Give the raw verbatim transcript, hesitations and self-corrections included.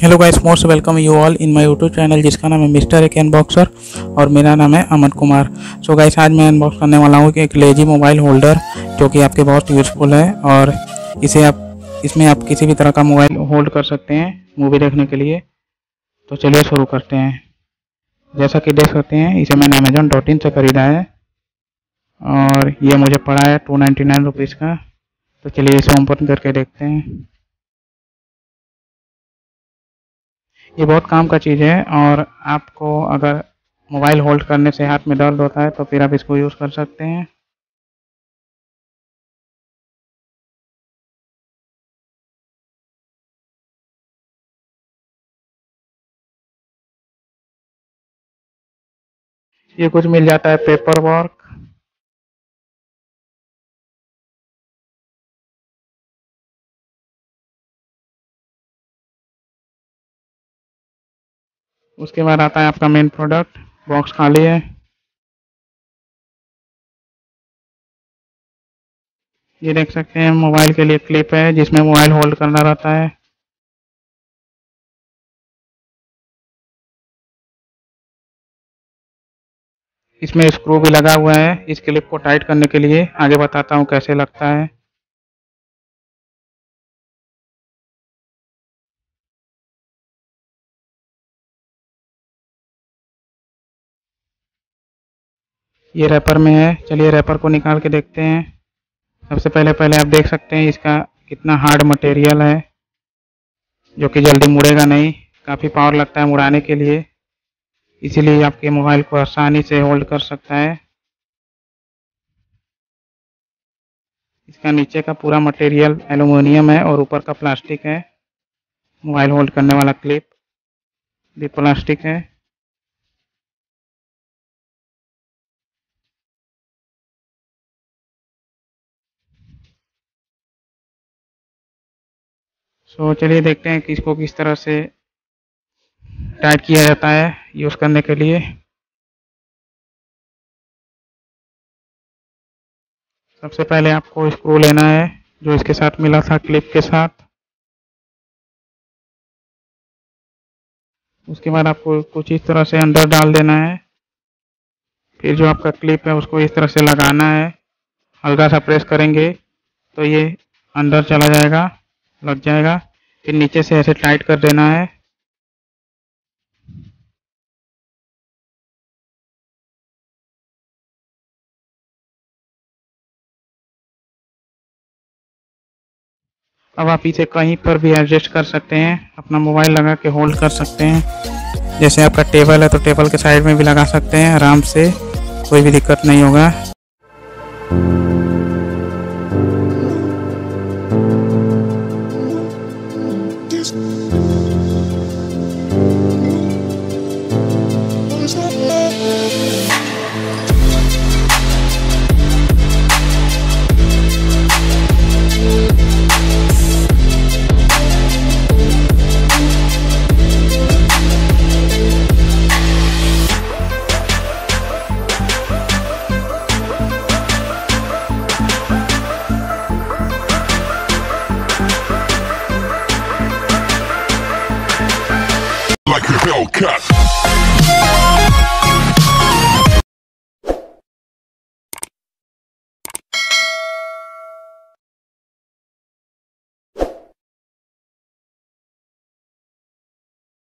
Hello guys, most welcome you all in my YouTube channel जिसका नाम है mister एक अनबॉक्सर और मेरा नाम है अमन कुमार। सो गाइस, आज मैं अनबॉक्स करने वाला हूँ कि एक लेजी मोबाइल होल्डर जो कि आपके बहुत यूज़फुल है और इसे आप इसमें आप किसी भी तरह का मोबाइल होल्ड कर सकते हैं मूवी देखने के लिए। तो चलिए शुरू करते हैं। जैसा कि देख सकते हैं, इसे मैंने अमेजोन डॉट इन से ख़रीदा है और ये मुझे पड़ा है टू नाइन्टी नाइन रुपीज़ का। तो चलिए इसे ओपन करके देखते हैं। ये बहुत काम का चीज़ है और आपको अगर मोबाइल होल्ड करने से हाथ में दर्द होता है तो फिर आप इसको यूज़ कर सकते हैं। ये कुछ मिल जाता है पेपर वर्क, उसके बाद आता है आपका मेन प्रोडक्ट। बॉक्स खाली है। ये देख सकते हैं मोबाइल के लिए क्लिप है जिसमें मोबाइल होल्ड करना रहता है। इसमें स्क्रू भी लगा हुआ है इस क्लिप को टाइट करने के लिए। आगे बताता हूँ कैसे लगता है। ये रैपर में है। चलिए रैपर को निकाल के देखते हैं। सबसे पहले पहले आप देख सकते हैं इसका कितना हार्ड मटेरियल है जो कि जल्दी मुड़ेगा नहीं। काफ़ी पावर लगता है मुड़ाने के लिए, इसीलिए आपके मोबाइल को आसानी से होल्ड कर सकता है। इसका नीचे का पूरा मटेरियल एल्युमिनियम है और ऊपर का प्लास्टिक है। मोबाइल होल्ड करने वाला क्लिप भी प्लास्टिक है। सो चलिए देखते हैं कि इसको किस तरह से टाइट किया जाता है यूज़ करने के लिए। सबसे पहले आपको स्क्रू लेना है जो इसके साथ मिला था क्लिप के साथ। उसके बाद आपको कुछ इस तरह से अंदर डाल देना है। फिर जो आपका क्लिप है उसको इस तरह से लगाना है। हल्का सा प्रेस करेंगे तो ये अंदर चला जाएगा, लग जाएगा। फिर नीचे से ऐसे टाइट कर देना है। अब आप इसे कहीं पर भी एडजस्ट कर सकते हैं, अपना मोबाइल लगा के होल्ड कर सकते हैं। जैसे आपका टेबल है तो टेबल के साइड में भी लगा सकते हैं आराम से, कोई भी दिक्कत नहीं होगा।